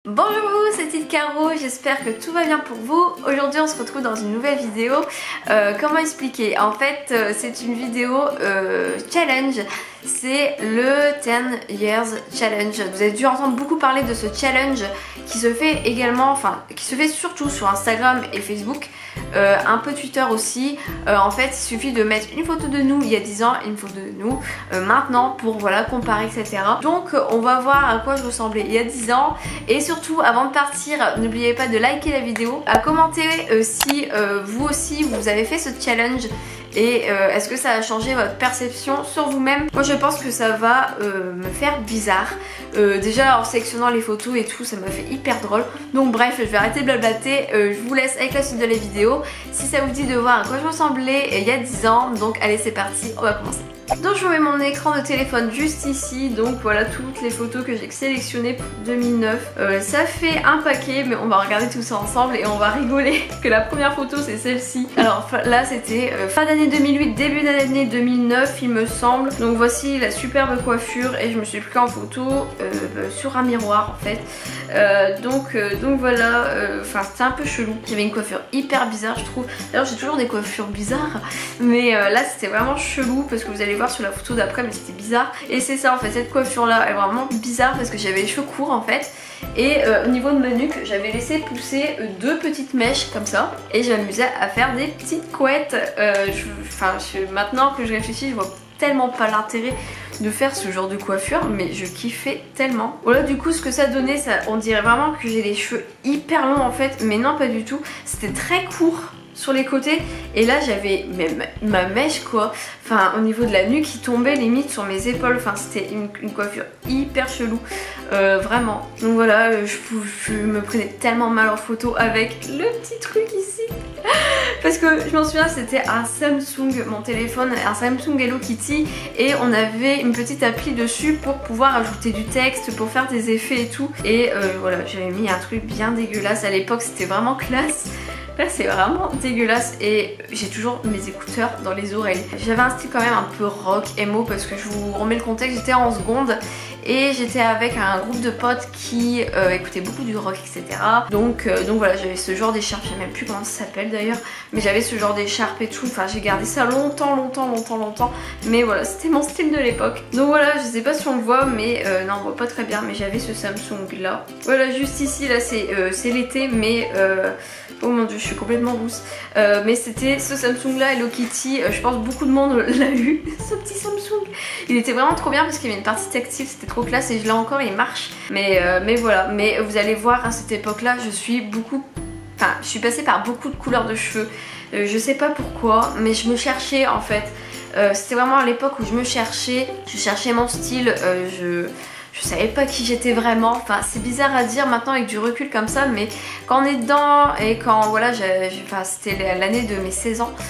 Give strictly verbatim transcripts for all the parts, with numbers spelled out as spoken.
Bonjour, c'est Tite Caro, j'espère que tout va bien pour vous. Aujourd'hui on se retrouve dans une nouvelle vidéo. Euh, comment expliquer? En fait euh, c'est une vidéo euh, challenge. C'est le dix years challenge. Vous avez dû entendre beaucoup parler de ce challenge qui se fait également, enfin qui se fait surtout sur Instagram et Facebook, euh, un peu Twitter aussi. Euh, en fait il suffit de mettre une photo de nous il y a dix ans et une photo de nous euh, maintenant pour voilà comparer, et cetera. Donc on va voir à quoi je ressemblais il y a dix ans. Et surtout avant de partir, n'oubliez pas de liker la vidéo, à commenter euh, si euh, vous aussi vous avez fait ce challenge. Et euh, est-ce que ça a changé votre perception sur vous-même? Moi je pense que ça va euh, me faire bizarre. euh, Déjà en sélectionnant les photos et tout, ça m'a fait hyper drôle. Donc bref, je vais arrêter de blablater. euh, Je vous laisse avec la suite de la vidéo. Si ça vous dit de voir à quoi je ressemblais il y a dix ans. Donc allez, c'est parti, on va commencer. Donc je vous mets mon écran de téléphone juste ici. Donc voilà toutes les photos que j'ai sélectionnées pour deux mille neuf. euh, Ça fait un paquet, mais on va regarder tout ça ensemble et on va rigoler que la première photo c'est celle-ci. Alors là c'était euh, fin d'année deux mille huit, début d'année deux mille neuf il me semble. Donc voici la superbe coiffure et je me suis pris en photo euh, sur un miroir en fait. euh, donc, euh, donc voilà, enfin euh, c'était un peu chelou. J'avais une coiffure hyper bizarre je trouve. D'ailleurs j'ai toujours des coiffures bizarres, mais euh, là c'était vraiment chelou parce que vous allez voir sur la photo d'après, mais c'était bizarre. Et c'est ça en fait, cette coiffure là est vraiment bizarre parce que j'avais les cheveux courts en fait. Et euh, au niveau de ma nuque j'avais laissé pousser euh, deux petites mèches comme ça. Et je m'amusais à faire des petites couettes. euh, Enfin maintenant que je réfléchis, je vois tellement pas l'intérêt de faire ce genre de coiffure, mais je kiffais tellement. Voilà, du coup ce que ça donnait, ça, on dirait vraiment que j'ai les cheveux hyper longs en fait, mais non pas du tout. C'était très court sur les côtés et là j'avais même ma mèche quoi, enfin au niveau de la nuque qui tombait limite sur mes épaules. Enfin c'était une, une coiffure hyper chelou, euh, vraiment. Donc voilà, je, je me prenais tellement mal en photo avec le petit truc ici parce que je m'en souviens, c'était un Samsung, mon téléphone, un Samsung Hello Kitty, et on avait une petite appli dessus pour pouvoir ajouter du texte, pour faire des effets et tout. Et euh, voilà, j'avais mis un truc bien dégueulasse à l'époque, c'était vraiment classe. Là c'est vraiment dégueulasse et j'ai toujours mes écouteurs dans les oreilles. J'avais un style quand même un peu rock, emo, parce que je vous remets le contexte, j'étais en seconde et j'étais avec un groupe de potes qui euh, écoutaient beaucoup du rock, et cetera. Donc, euh, donc voilà, j'avais ce genre d'écharpe, je sais même plus comment ça s'appelle d'ailleurs, mais j'avais ce genre d'écharpe et tout. Enfin j'ai gardé ça longtemps, longtemps, longtemps, longtemps, mais voilà, c'était mon style de l'époque. Donc voilà, je sais pas si on le voit, mais euh, non on voit pas très bien, mais j'avais ce Samsung là. Voilà, juste ici, là c'est euh, l'été, mais euh, oh mon dieu, je suis complètement rousse. Euh, mais c'était ce Samsung là, Hello Kitty. Euh, je pense beaucoup de monde l'a eu, ce petit Samsung. Il était vraiment trop bien parce qu'il y avait une partie tactile, c'était trop classe et je l'ai encore, il marche. Mais, euh, mais voilà, mais vous allez voir à cette époque là, je suis beaucoup... Enfin, je suis passée par beaucoup de couleurs de cheveux. Euh, je sais pas pourquoi, mais je me cherchais en fait. Euh, c'était vraiment à l'époque où je me cherchais. Je cherchais mon style, euh, je... Je savais pas qui j'étais vraiment, enfin c'est bizarre à dire maintenant avec du recul comme ça, mais quand on est dedans et quand voilà, enfin, c'était l'année de mes seize ans,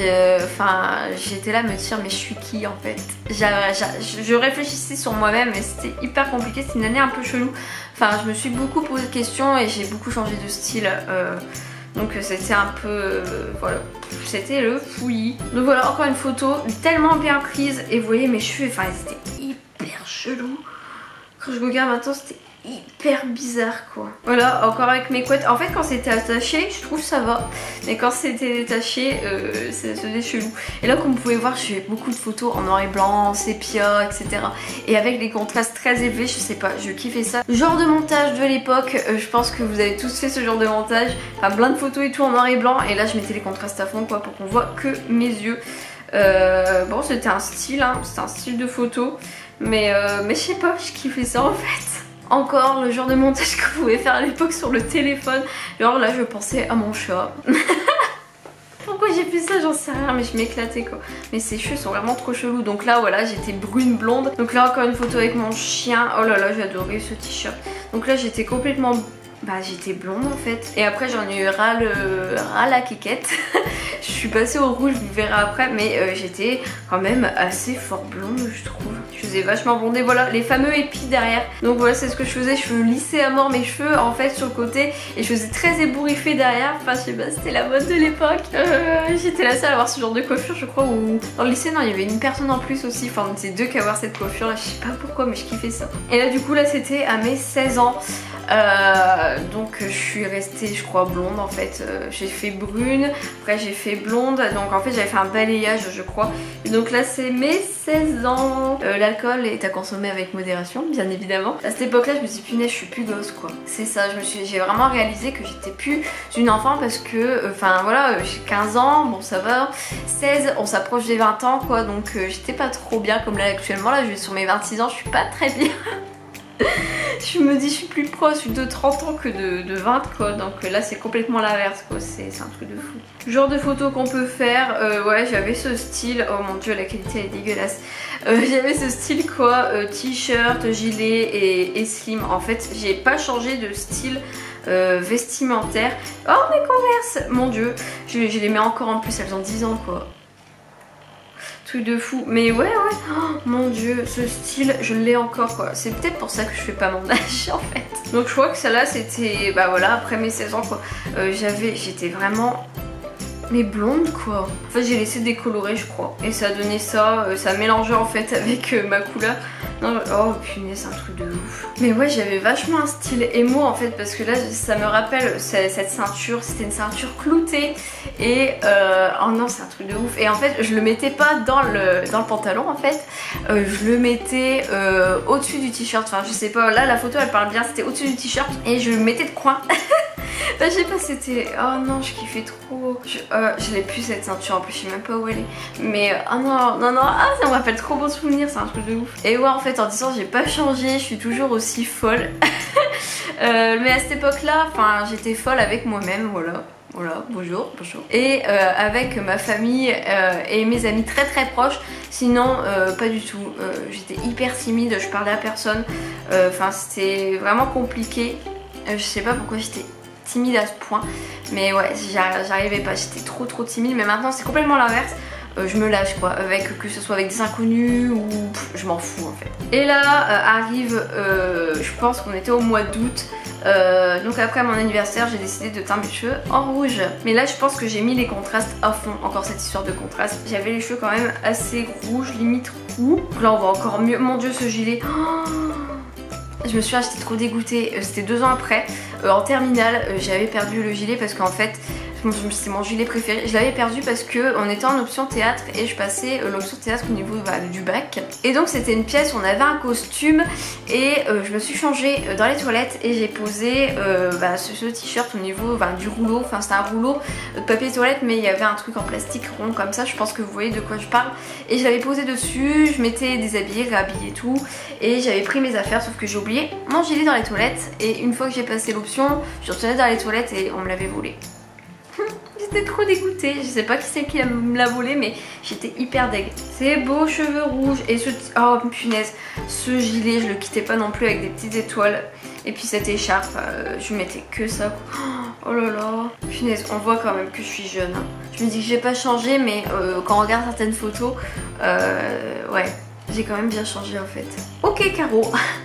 enfin j'étais là à me dire mais je suis qui en fait. J a, j a, je réfléchissais sur moi-même et c'était hyper compliqué, c'était une année un peu chelou. Enfin je me suis beaucoup posé de questions et j'ai beaucoup changé de style. Euh, Donc c'était un peu, euh, voilà, c'était le fouillis. Donc voilà, encore une photo tellement bien prise et vous voyez mes cheveux, enfin ils étaient hyper chelous. Quand je regarde maintenant, c'était hyper bizarre quoi. Voilà, encore avec mes couettes. En fait quand c'était attaché, je trouve ça va. Mais quand c'était détaché, euh, ça se faisait chelou. Et là comme vous pouvez voir, j'ai beaucoup de photos en noir et blanc, sépia, et cetera. Et avec des contrastes très élevés, je sais pas, je kiffais ça. Genre de montage de l'époque, euh, je pense que vous avez tous fait ce genre de montage. Enfin plein de photos et tout en noir et blanc. Et là je mettais les contrastes à fond quoi pour qu'on voit que mes yeux. Euh, bon c'était un style, hein, c'était un style de photo. Mais, euh, mais je sais pas, je kiffais ça en fait. Encore le genre de montage que vous pouvez faire à l'époque sur le téléphone. Genre là je pensais à mon chat. Pourquoi j'ai fait ça, j'en sais rien, mais je m'éclatais quoi. Mais ses cheveux sont vraiment trop chelous. Donc là voilà, j'étais brune blonde. Donc là encore une photo avec mon chien. Oh là là, j'ai adoré ce t-shirt. Donc là j'étais complètement... Bah j'étais blonde en fait. Et après j'en ai eu ras, le... ras la quiquette. Je suis passée au rouge, vous verrez après, mais euh, j'étais quand même assez fort blonde, je trouve. Je faisais vachement blonder, voilà, les fameux épis derrière. Donc voilà, c'est ce que je faisais, je lissais à mort mes cheveux en fait sur le côté et je faisais très ébouriffée derrière. Enfin, je sais pas, c'était la mode de l'époque. Euh, j'étais la seule à avoir ce genre de coiffure, je crois, ou dans le lycée, non, il y avait une personne en plus aussi. Enfin, on était deux qu'à avoir cette coiffure là, je sais pas pourquoi, mais je kiffais ça. Et là, du coup, là, c'était à mes seize ans. Euh, donc je suis restée je crois blonde en fait, euh, j'ai fait brune, après j'ai fait blonde, donc en fait j'avais fait un balayage je crois, et donc là c'est mes seize ans. euh, L'alcool est à consommer avec modération bien évidemment. À cette époque là je me suis dit punaise je suis plus gosse quoi, c'est ça, je me suis, j'ai vraiment réalisé que j'étais plus une enfant parce que enfin euh, voilà, j'ai quinze ans, bon ça va, seize on s'approche des vingt ans quoi, donc euh, j'étais pas trop bien comme là actuellement, là je vais sur mes vingt-six ans, je suis pas très bien. Je me dis je suis plus proche de trente ans que de, de vingt quoi, donc là c'est complètement l'inverse quoi, c'est un truc de fou. Genre de photos qu'on peut faire, euh, ouais j'avais ce style, oh mon dieu la qualité elle est dégueulasse. Euh, j'avais ce style quoi, euh, t-shirt, gilet et, et slim, en fait j'ai pas changé de style euh, vestimentaire. Oh mes Converse, mon dieu, je, je les mets encore en plus, elles ont dix ans quoi. De fou, mais ouais ouais, oh, mon dieu ce style je l'ai encore quoi, c'est peut-être pour ça que je fais pas mon âge en fait. Donc je crois que celle-là c'était bah voilà après mes seize ans quoi, euh, j'avais j'étais vraiment mais blonde quoi. En fait j'ai laissé décolorer je crois et ça a donné ça, euh, ça a mélangé en fait avec euh, ma couleur. Non, oh punaise c'est un truc de ouf. Mais ouais j'avais vachement un style émo en fait parce que là ça me rappelle cette ceinture, c'était une ceinture cloutée et euh, oh non c'est un truc de ouf. Et en fait je le mettais pas dans le, dans le pantalon en fait, euh, je le mettais euh, au-dessus du t-shirt, enfin je sais pas, là la photo elle parle bien, c'était au-dessus du t-shirt et je le mettais de coin. Bah, je sais pas, c'était... Oh non, je kiffais trop. Je, euh, je l'ai plus cette ceinture, en plus je sais même pas où elle est. Mais oh non, non, non, ah ça me rappelle trop bon souvenir, c'est un truc de ouf. Et ouais en fait en disant j'ai pas changé, je suis toujours aussi folle. euh, mais à cette époque là, enfin j'étais folle avec moi-même, voilà. Voilà, bonjour, bonjour. Et euh, avec ma famille euh, et mes amis très très proches. Sinon, euh, pas du tout. Euh, j'étais hyper timide, je parlais à personne. Enfin, euh, c'était vraiment compliqué. Euh, je sais pas pourquoi j'étais timide à ce point, mais ouais j'arrivais pas, j'étais trop trop timide, mais maintenant c'est complètement l'inverse. Euh, je me lâche quoi, avec que ce soit avec des inconnus ou pff, je m'en fous en fait. Et là euh, arrive, euh, je pense qu'on était au mois d'août, euh, donc après mon anniversaire j'ai décidé de teindre mes cheveux en rouge. Mais là je pense que j'ai mis les contrastes à fond, encore cette histoire de contraste. J'avais les cheveux quand même assez rouges, limite roux. Donc là on voit encore mieux, mon dieu ce gilet. Oh, je me suis acheté trop dégoûtée, c'était deux ans après, euh, en terminale, euh, j'avais perdu le gilet parce qu'en fait, c'est mon gilet préféré, je l'avais perdu parce que on était en option théâtre et je passais euh, l'option théâtre au niveau bah, du bac. Et donc c'était une pièce où on avait un costume et euh, je me suis changée dans les toilettes et j'ai posé euh, bah, ce, ce t-shirt au niveau bah, du rouleau, enfin c'était un rouleau de papier toilette mais il y avait un truc en plastique rond comme ça, je pense que vous voyez de quoi je parle. Et je l'avais posé dessus, je m'étais déshabillée, réhabillée et tout et j'avais pris mes affaires sauf que j'ai oublié mon gilet dans les toilettes et une fois que j'ai passé l'option, je suis retournée dans les toilettes et on me l'avait volé. J'étais trop dégoûtée, je sais pas qui c'est qui me l'a volé mais j'étais hyper deg. Ces beaux cheveux rouges et ce... Oh punaise, ce gilet je le quittais pas non plus avec des petites étoiles. Et puis cette écharpe, euh, je mettais que ça. Oh là là, punaise, on voit quand même que je suis jeune. Hein. Je me dis que j'ai pas changé mais euh, quand on regarde certaines photos, euh, ouais, j'ai quand même bien changé en fait. Ok Caro.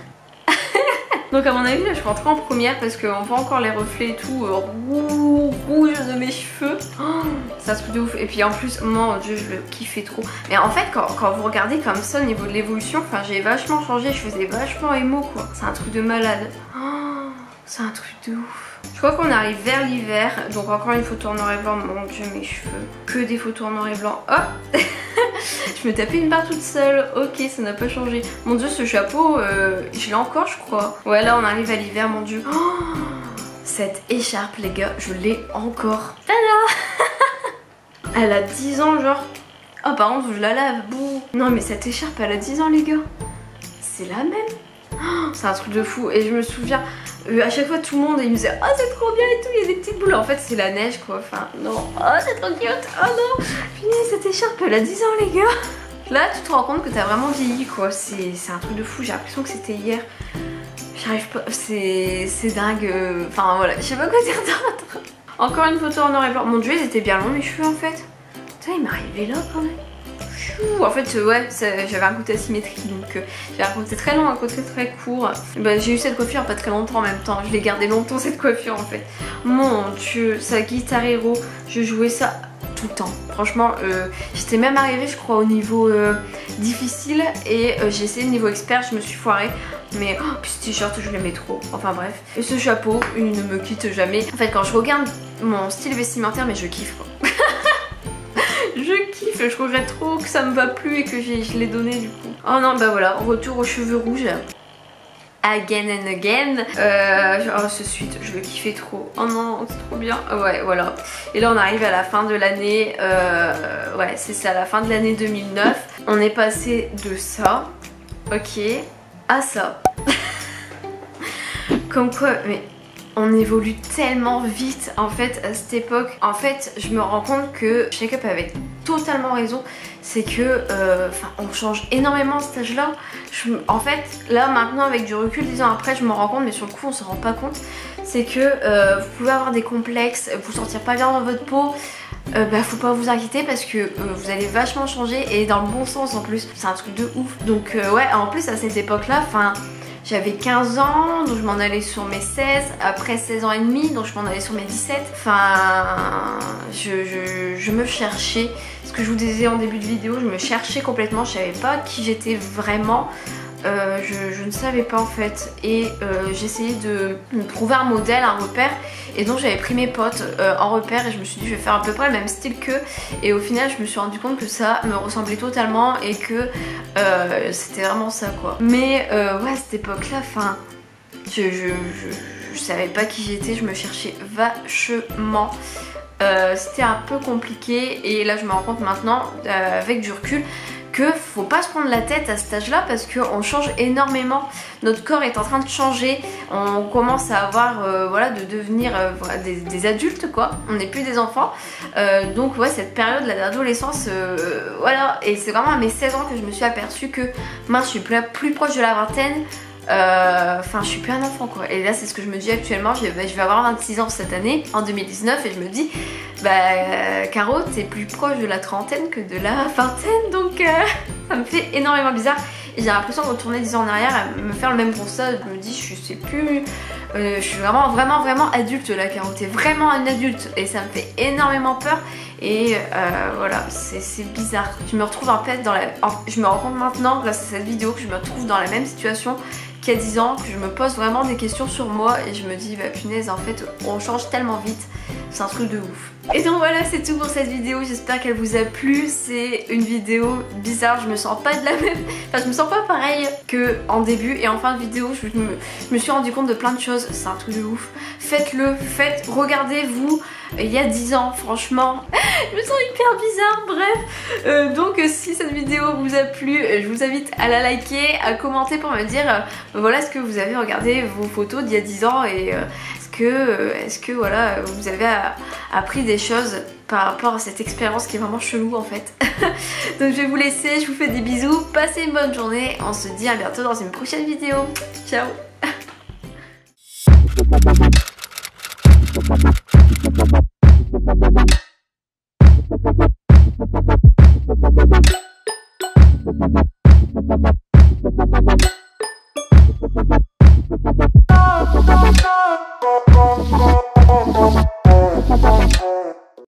Donc à mon avis là je rentre en première parce qu'on voit encore les reflets et tout euh, roux, rouge de mes cheveux. Oh, c'est un truc de ouf. Et puis en plus mon dieu je le kiffais trop. Mais en fait quand, quand vous regardez comme ça au niveau de l'évolution, enfin j'ai vachement changé, je faisais vachement émo quoi. C'est un truc de malade. Oh, c'est un truc de ouf. Je crois qu'on arrive vers l'hiver, donc encore une photo en noir et blanc, mon dieu mes cheveux, que des photos en noir et blanc. Oh je me tapais une barre toute seule, ok ça n'a pas changé. Mon dieu ce chapeau, euh, je l'ai encore je crois. Ouais là on arrive à l'hiver mon dieu. Oh, cette écharpe les gars, je l'ai encore. Tada. Elle a dix ans genre. Oh par contre je la lave, bouh. Non mais cette écharpe elle a dix ans les gars. C'est la même. Oh, c'est un truc de fou et je me souviens euh, à chaque fois tout le monde il me disait oh c'est trop bien et tout, il y a des petites boules. En fait c'est la neige quoi, enfin non. Oh c'est trop cute, oh non. Punaise cette écharpe elle a dix ans les gars. Là tu te rends compte que t'as vraiment vieilli quoi, c'est un truc de fou, j'ai l'impression que c'était hier. J'arrive pas, c'est dingue, enfin voilà, je sais pas quoi dire d'autre. Encore une photo en noir et blanc, mon dieu ils étaient bien longs mes cheveux en fait. Putain, il m'est arrivé là quand même. En fait, ouais, j'avais un côté asymétrique, donc euh, j'avais un côté très long, un côté très court. Bah, j'ai eu cette coiffure pas très longtemps en même temps, je l'ai gardée longtemps cette coiffure en fait. Mon dieu, sa Guitar Hero, je jouais ça tout le temps. Franchement, euh, j'étais même arrivée, je crois, au niveau euh, difficile et euh, j'ai essayé le niveau expert, je me suis foirée. Mais oh, puis ce t-shirt, je l'aimais trop. Enfin bref. Et ce chapeau, il ne me quitte jamais. En fait, quand je regarde mon style vestimentaire, mais je kiffe quoi. Je kiffe, je regrette trop que ça me va plus et que je l'ai donné du coup. Oh non, bah voilà, retour aux cheveux rouges. Again and again. Euh, oh, ce suite, je le kiffais trop. Oh non, c'est trop bien. Ouais, voilà. Et là, on arrive à la fin de l'année. Euh, ouais, c'est ça, la fin de l'année deux mille neuf. On est passé de ça, ok, à ça. Comme quoi, mais on évolue tellement vite en fait à cette époque. En fait, je me rends compte que Shake Up avait totalement raison. C'est que, euh, on change énormément à cet âge-là. En fait, là maintenant avec du recul, dix ans après, je me rends compte, mais sur le coup, on se rend pas compte. C'est que euh, vous pouvez avoir des complexes, vous sentir pas bien dans votre peau. Euh, bah faut pas vous inquiéter parce que euh, vous allez vachement changer et dans le bon sens en plus. C'est un truc de ouf. Donc euh, ouais, en plus à cette époque-là, enfin. J'avais quinze ans, donc je m'en allais sur mes seize, après seize ans et demi, donc je m'en allais sur mes dix-sept. Enfin, je, je, je me cherchais. Ce que je vous disais en début de vidéo, je me cherchais complètement, je savais pas qui j'étais vraiment. Euh, je, je ne savais pas en fait et euh, j'essayais de me trouver un modèle, un repère et donc j'avais pris mes potes euh, en repère et je me suis dit je vais faire à peu près le même style qu'eux et au final je me suis rendu compte que ça me ressemblait totalement et que euh, c'était vraiment ça quoi. Mais euh, ouais à cette époque là, enfin je, je, je, je savais pas qui j'étais, je me cherchais vachement. Euh, c'était un peu compliqué et là je me rends compte maintenant euh, avec du recul que faut pas se prendre la tête à cet âge là parce qu'on change énormément, notre corps est en train de changer, on commence à avoir euh, voilà de devenir euh, voilà, des, des adultes quoi, on n'est plus des enfants euh, donc ouais cette période là d'adolescence euh, voilà et c'est vraiment à mes seize ans que je me suis aperçue que mince je suis plus, plus proche de la vingtaine. Enfin euh, je suis plus un enfant quoi et là c'est ce que je me dis actuellement, je vais, je vais avoir vingt-six ans cette année en deux mille dix-neuf et je me dis bah euh, Caro t'es plus proche de la trentaine que de la vingtaine donc euh, ça me fait énormément bizarre et j'ai l'impression de retourner dix ans en arrière à me faire le même constat, je me dis je sais plus euh, je suis vraiment vraiment vraiment adulte là Caro, t'es vraiment une adulte et ça me fait énormément peur et euh, voilà c'est bizarre, je me retrouve en fait dans la, je me rends compte maintenant grâce à cette vidéo que je me retrouve dans la même situation qu'il y a dix ans, que je me pose vraiment des questions sur moi et je me dis bah punaise en fait on change tellement vite, c'est un truc de ouf. Et donc voilà c'est tout pour cette vidéo, j'espère qu'elle vous a plu, c'est une vidéo bizarre, je me sens pas de la même, enfin je me sens pas pareil que en début et en fin de vidéo je me, je me suis rendu compte de plein de choses, c'est un truc de ouf. Faites-le, faites, regardez-vous il y a dix ans franchement, je me sens hyper bizarre, bref. Euh, donc si cette vidéo vous a plu, je vous invite à la liker, à commenter pour me dire euh, voilà ce que vous avez regardé vos photos d'il y a dix ans et euh, est-ce que, euh, est-ce que voilà, vous avez a, appris des choses par rapport à cette expérience qui est vraiment chelou en fait. Donc je vais vous laisser, je vous fais des bisous, passez une bonne journée, on se dit à bientôt dans une prochaine vidéo. Ciao.